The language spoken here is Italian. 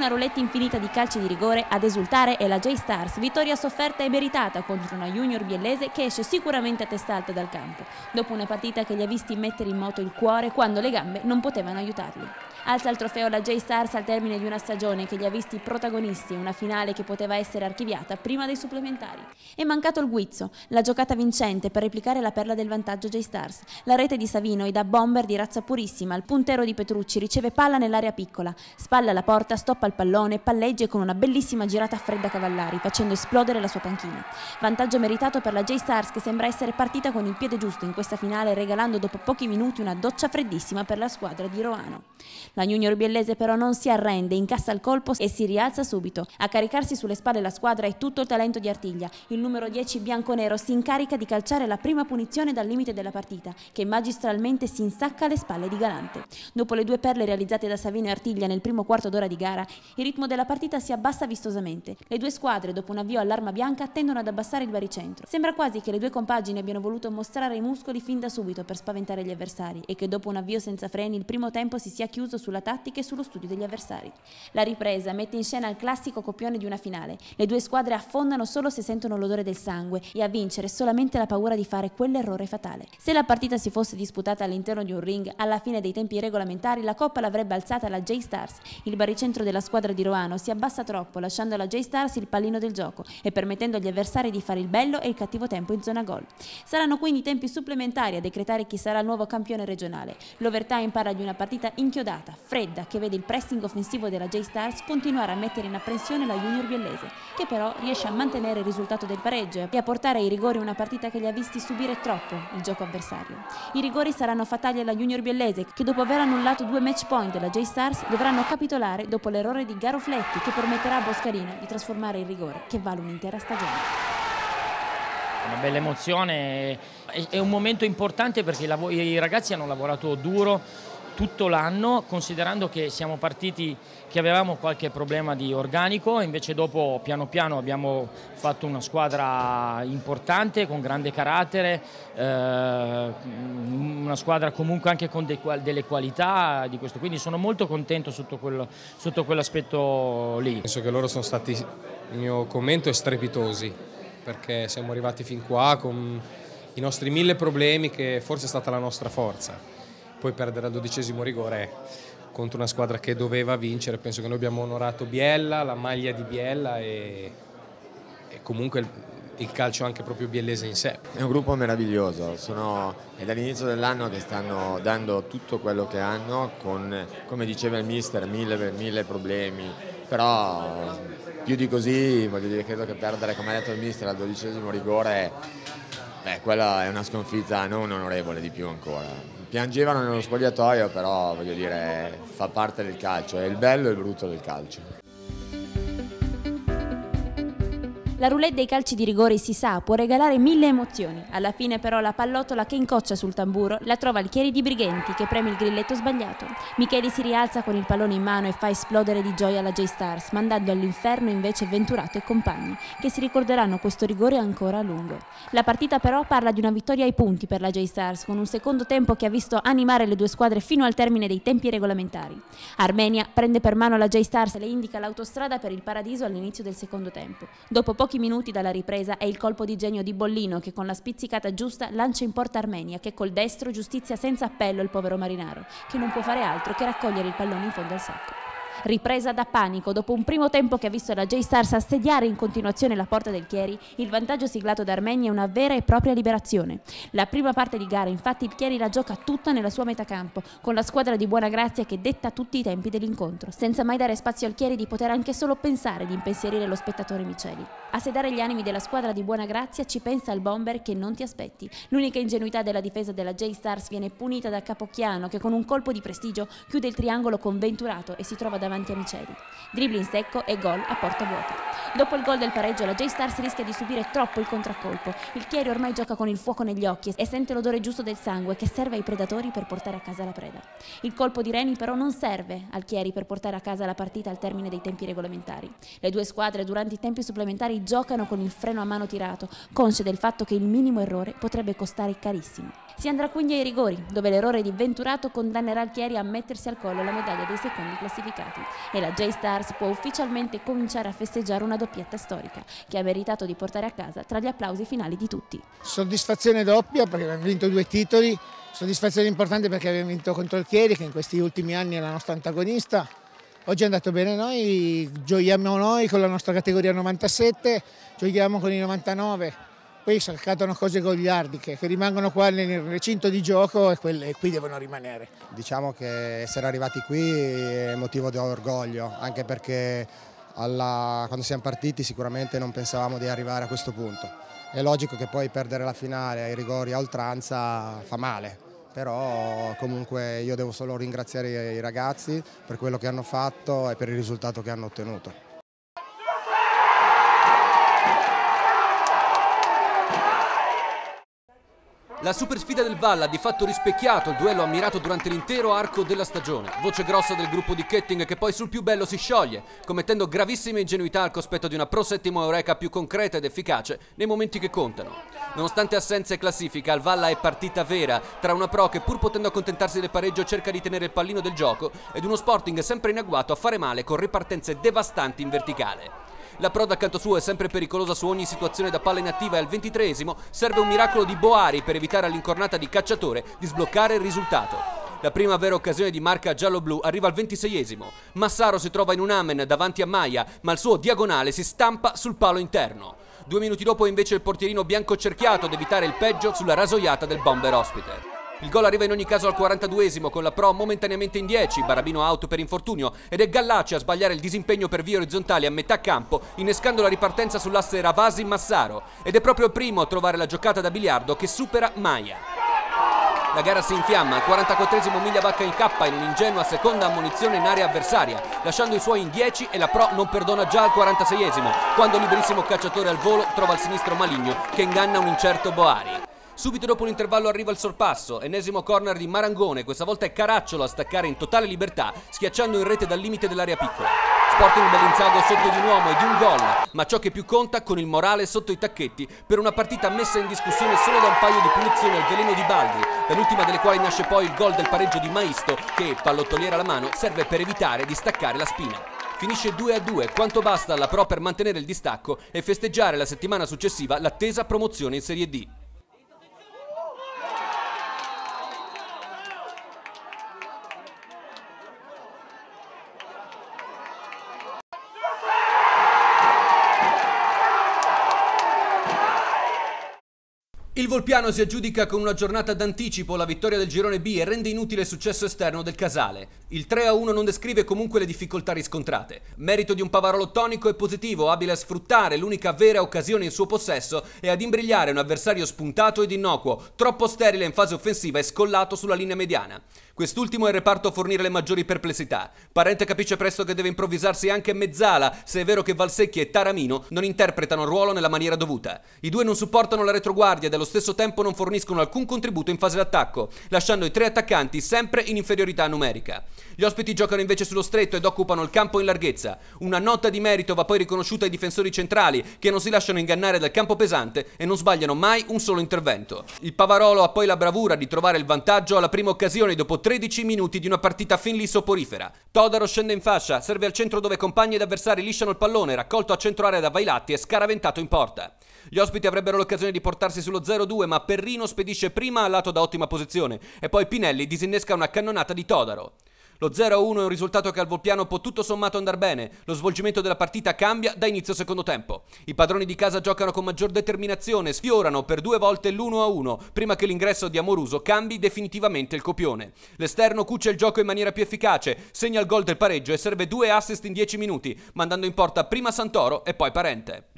roulette infinita di calci di rigore, ad esultare è la J-Stars, vittoria sofferta e meritata contro una Junior biellese che esce sicuramente a testa alta dal campo, dopo una partita che li ha visti mettere in moto il cuore quando le gambe non potevano aiutarli. Alza il trofeo la J-Stars al termine di una stagione che li ha visti protagonisti, una finale che poteva essere archiviata prima dei supplementari. È mancato il guizzo, la giocata vincente per replicare la perla del vantaggio J-Stars. La rete di Savino e da bomber di razza purissima, il puntero di Petrucci riceve palla nell'area piccola, spalla alla porta, stoppa il pallone, palleggia con una bellissima girata fredda Cavallari, facendo esplodere la sua panchina. Vantaggio meritato per la J-Stars che sembra essere partita con il piede giusto in questa finale, regalando dopo pochi minuti una doccia freddissima per la squadra di Roano. La Junior biellese però non si arrende, incassa il colpo e si rialza subito. A caricarsi sulle spalle la squadra è tutto il talento di Artiglia. Il numero 10 bianconero si incarica di calciare la prima punizione dal limite della partita, che magistralmente si insacca alle spalle di Galante. Dopo le due perle realizzate da Savino e Artiglia nel primo quarto d'ora di gara, il ritmo della partita si abbassa vistosamente. Le due squadre, dopo un avvio all'arma bianca, tendono ad abbassare il baricentro. Sembra quasi che le due compagini abbiano voluto mostrare i muscoli fin da subito per spaventare gli avversari e che dopo un avvio senza freni il primo tempo si sia chiuso sulla tattica e sullo studio degli avversari. La ripresa mette in scena il classico copione di una finale. Le due squadre affondano solo se sentono l'odore del sangue e a vincere solamente la paura di fare quell'errore fatale. Se la partita si fosse disputata all'interno di un ring, alla fine dei tempi regolamentari la coppa l'avrebbe alzata la J-Stars. Il baricentro della squadra di Roano si abbassa troppo, lasciando alla J-Stars il pallino del gioco e permettendo agli avversari di fare il bello e il cattivo tempo in zona gol. Saranno quindi tempi supplementari a decretare chi sarà il nuovo campione regionale. L'overtime parla di una partita inchiodata, fredda, che vede il pressing offensivo della J-Stars continuare a mettere in apprensione la Junior biellese, che però riesce a mantenere il risultato del pareggio e a portare ai rigori una partita che li ha visti subire troppo il gioco avversario. I rigori saranno fatali alla Junior biellese, che dopo aver annullato 2 match point della J-Stars dovranno capitolare dopo l'errore di Garofletti, che permetterà a Boscarino di trasformare il rigore, che vale un'intera stagione. Una bella emozione, è un momento importante perché i ragazzi hanno lavorato duro tutto l'anno, considerando che siamo partiti che avevamo qualche problema di organico, invece dopo piano piano abbiamo fatto una squadra importante con grande carattere, una squadra comunque anche con delle qualità di questo, quindi sono molto contento sotto quell'aspetto lì. Penso che loro sono stati, il mio commento, strepitosi, perché siamo arrivati fin qua con i nostri 1000 problemi, che forse è stata la nostra forza. Poi perdere al 12° rigore contro una squadra che doveva vincere, penso che noi abbiamo onorato Biella, la maglia di Biella e comunque il calcio anche proprio biellese in sé. È un gruppo meraviglioso, è dall'inizio dell'anno che stanno dando tutto quello che hanno, con, come diceva il mister, 1000 problemi, però più di così, voglio dire, credo che perdere, come ha detto il mister, al 12° rigore, quella è una sconfitta non onorevole di più ancora. Piangevano nello spogliatoio, però voglio dire, fa parte del calcio, è il bello e il brutto del calcio. La roulette dei calci di rigore, si sa, può regalare 1000 emozioni. Alla fine però la pallottola che incoccia sul tamburo la trova il Chieri di Brighenti, che preme il grilletto sbagliato. Micheli si rialza con il pallone in mano e fa esplodere di gioia la J-Stars, mandando all'inferno invece Venturato e compagni, che si ricorderanno questo rigore ancora a lungo. La partita però parla di una vittoria ai punti per la J-Stars, con un secondo tempo che ha visto animare le due squadre fino al termine dei tempi regolamentari. Armenia prende per mano la J-Stars e le indica l'autostrada per il paradiso all'inizio del secondo tempo. Dopo pochi minuti dalla ripresa è il colpo di genio di Bollino che con la spizzicata giusta lancia in porta Armenia, che col destro giustizia senza appello il povero marinaro, che non può fare altro che raccogliere il pallone in fondo al sacco. Ripresa da panico, dopo un primo tempo che ha visto la J-Stars assediare in continuazione la porta del Chieri, il vantaggio siglato da Armenia è una vera e propria liberazione. La prima parte di gara, infatti, il Chieri la gioca tutta nella sua metacampo, con la squadra di Buonagrazia che detta tutti i tempi dell'incontro, senza mai dare spazio al Chieri di poter anche solo pensare di impensierire lo spettatore Miceli. A sedare gli animi della squadra di Buonagrazia ci pensa il bomber che non ti aspetti. L'unica ingenuità della difesa della J-Stars viene punita da Capocchiano, che con un colpo di prestigio chiude il triangolo con Venturato e si trova davanti a Miceli. Dribbling secco e gol a porta vuota. Dopo il gol del pareggio la J-Stars rischia di subire troppo il contraccolpo. Il Chieri ormai gioca con il fuoco negli occhi e sente l'odore giusto del sangue che serve ai predatori per portare a casa la preda. Il colpo di Reni però non serve al Chieri per portare a casa la partita al termine dei tempi regolamentari. Le due squadre durante i tempi supplementari giocano con il freno a mano tirato, consce del fatto che il minimo errore potrebbe costare carissimo. Si andrà quindi ai rigori, dove l'errore di Venturato condannerà il Chieri a mettersi al collo la medaglia dei secondi classificati. punti e la J-Stars può ufficialmente cominciare a festeggiare una doppietta storica che ha meritato di portare a casa tra gli applausi finali di tutti. Soddisfazione doppia perché abbiamo vinto 2 titoli, soddisfazione importante perché abbiamo vinto contro il Chieri, che in questi ultimi anni è la nostra antagonista. Oggi è andato bene noi, giochiamo noi con la nostra categoria 97, giochiamo con i 99, poi scattano cose goliardiche che rimangono qua nel recinto di gioco e qui devono rimanere. Diciamo che essere arrivati qui è motivo di orgoglio, anche perché quando siamo partiti sicuramente non pensavamo di arrivare a questo punto. È logico che poi perdere la finale ai rigori a oltranza fa male. Però comunque io devo solo ringraziare i ragazzi per quello che hanno fatto e per il risultato che hanno ottenuto. La super sfida del Valla ha di fatto rispecchiato il duello ammirato durante l'intero arco della stagione. Voce grossa del gruppo di Ketting che poi sul più bello si scioglie, commettendo gravissime ingenuità al cospetto di una Pro Settimo Eureka più concreta ed efficace nei momenti che contano. Nonostante assenza e classifica, al Valla è partita vera tra una Pro che pur potendo accontentarsi del pareggio cerca di tenere il pallino del gioco ed uno Sporting sempre in agguato a fare male con ripartenze devastanti in verticale. La Pro dal canto suo è sempre pericolosa su ogni situazione da palla inattiva e al 23esimo serve un miracolo di Boari per evitare all'incornata di Cacciatore di sbloccare il risultato. La prima vera occasione di marca giallo-blu arriva al 26esimo. Massaro si trova in un amen davanti a Maia, ma il suo diagonale si stampa sul palo interno. 2 minuti dopo invece il portierino bianco cerchiato ad evitare il peggio sulla rasoiata del bomber ospite. Il gol arriva in ogni caso al 42esimo con la Pro momentaneamente in 10, Barabino out per infortunio ed è Gallaci a sbagliare il disimpegno per vie orizzontali a metà campo, innescando la ripartenza sull'asse Ravasi-Massaro ed è proprio il primo a trovare la giocata da biliardo che supera Maia. La gara si infiamma, al 44esimo Migliavacca incappa in un'ingenua seconda ammonizione in area avversaria, lasciando i suoi in 10 e la Pro non perdona già al 46esimo, quando liberissimo Cacciatore al volo trova il sinistro maligno che inganna un incerto Boari. Subito dopo l'intervallo arriva il sorpasso, ennesimo corner di Marangone, questa volta è Caracciolo a staccare in totale libertà, schiacciando in rete dal limite dell'area piccola. Sporting Bellinzago sotto di un uomo e di un gol, ma ciò che più conta con il morale sotto i tacchetti per una partita messa in discussione solo da un paio di punizioni al veleno di Baldi, dall'ultima delle quali nasce poi il gol del pareggio di Maisto che, pallottoliera alla mano, serve per evitare di staccare la spina. Finisce 2-2, quanto basta alla Pro per mantenere il distacco e festeggiare la settimana successiva l'attesa promozione in Serie D. Il Volpiano si aggiudica con una giornata d'anticipo la vittoria del girone B e rende inutile il successo esterno del Casale. Il 3-1 non descrive comunque le difficoltà riscontrate. Merito di un Pavarolo tonico e positivo, abile a sfruttare l'unica vera occasione in suo possesso e ad imbrigliare un avversario spuntato ed innocuo, troppo sterile in fase offensiva e scollato sulla linea mediana. Quest'ultimo è il reparto a fornire le maggiori perplessità. Parente capisce presto che deve improvvisarsi anche Mezzala, se è vero che Valsecchi e Taramino non interpretano il ruolo nella maniera dovuta. I due non supportano la retroguardia ed allo stesso tempo non forniscono alcun contributo in fase d'attacco, lasciando i 3 attaccanti sempre in inferiorità numerica. Gli ospiti giocano invece sullo stretto ed occupano il campo in larghezza. Una nota di merito va poi riconosciuta ai difensori centrali, che non si lasciano ingannare dal campo pesante e non sbagliano mai un solo intervento. Il Pavarolo ha poi la bravura di trovare il vantaggio alla prima occasione dopo 13 minuti di una partita fin lì soporifera. Todaro scende in fascia, serve al centro dove compagni ed avversari lisciano il pallone, raccolto a centro area da Vailatti e scaraventato in porta. Gli ospiti avrebbero l'occasione di portarsi sullo 0-2, ma Perrino spedisce prima al lato da ottima posizione e poi Pinelli disinnesca una cannonata di Todaro. Lo 0-1 è un risultato che al Volpiano può tutto sommato andare bene. Lo svolgimento della partita cambia da inizio secondo tempo. I padroni di casa giocano con maggior determinazione, sfiorano per 2 volte l'1-1 prima che l'ingresso di Amoruso cambi definitivamente il copione. L'esterno cuce il gioco in maniera più efficace, segna il gol del pareggio e serve 2 assist in 10 minuti, mandando in porta prima Santoro e poi Parente.